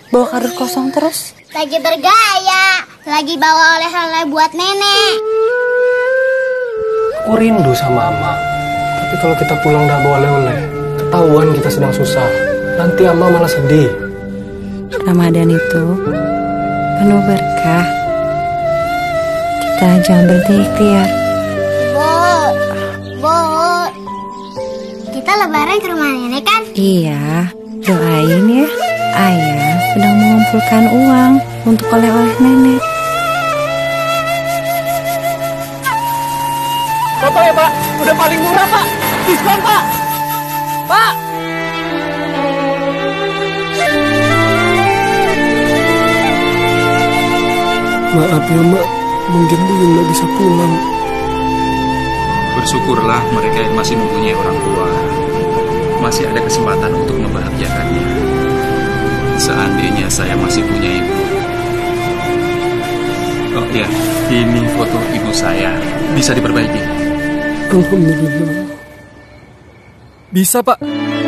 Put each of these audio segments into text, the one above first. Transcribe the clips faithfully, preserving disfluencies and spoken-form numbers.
bawa kardus kosong terus? Lagi bergaya, lagi bawa oleh-oleh buat nenek. Aku rindu sama Ama. Tapi kalau kita pulang udah bawa oleh-oleh, ketahuan kita sedang susah. Nanti Ama malah sedih. Ramadan itu penuh berkah. Kita jangan berhenti ikhtiar. Bu, Bu, kita lebaran ke rumah nenek kan? Iya, doain ya. Ayah sedang mengumpulkan uang untuk oleh-oleh nenek. Foto ya Pak, udah paling murah Pak. Diskon Pak. Pak. Maaf ya Mak, mungkin Buyung nggak bisa pulang. Bersyukurlah mereka yang masih mempunyai orang tua. Masih ada kesempatan untuk membahagiakannya. Seandainya saya masih punya ibu. Oh ya, ini foto ibu saya. Bisa diperbaiki? Alhamdulillah. Bisa Pak.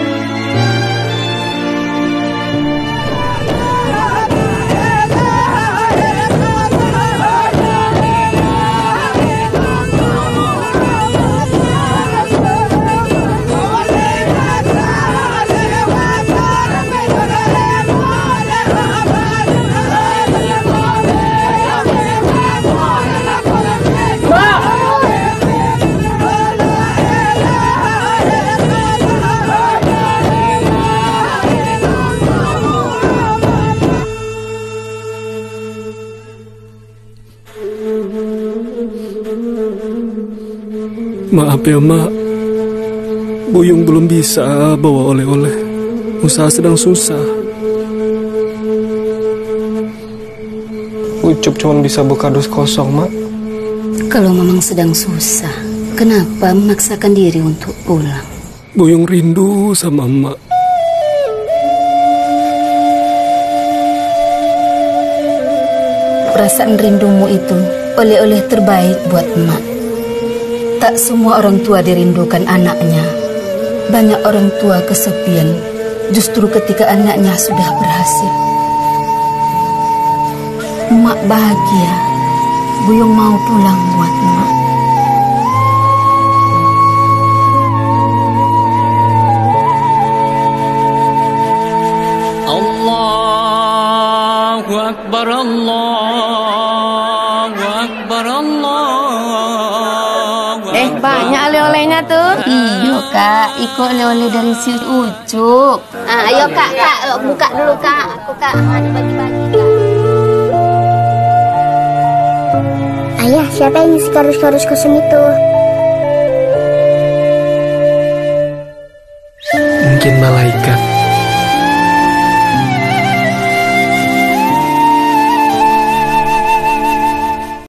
Maaf ya Mak, Buyung belum bisa bawa oleh-oleh. Usaha sedang susah. Ucup cuma bisa buka kardus kosong Mak. Kalau memang sedang susah, kenapa memaksakan diri untuk pulang? Buyung rindu sama Mak. Perasaan rindumu itu oleh-oleh terbaik buat emak. Tak semua orang tua dirindukan anaknya. Banyak orang tua kesepian justru ketika anaknya sudah berhasil. Emak bahagia. Buyung mau pulang buat emak. Allahu Akbar, Allahu Akbar, Allah. Eh, banyak oleh-olehnya tuh. Iyo kak, ikut oleh-oleh dari si Ucup. Ah, ayo kak, kak, buka dulu kak. Aku kak, ada bagi-bagi kak. Ayah, siapa yang ngisi kardus-kardus kosong itu?